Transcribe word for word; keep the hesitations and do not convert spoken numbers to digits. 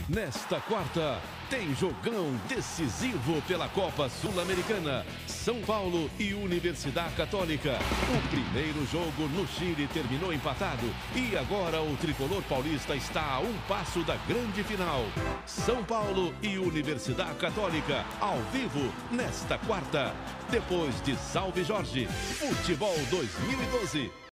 Nesta quarta, tem jogão decisivo pela Copa Sul-Americana. São Paulo e Universidade Católica. O primeiro jogo no Chile terminou empatado e agora o tricolor paulista está a um passo da grande final. São Paulo e Universidade Católica, ao vivo, nesta quarta. Depois de Salve Jorge, Futebol dois mil e doze.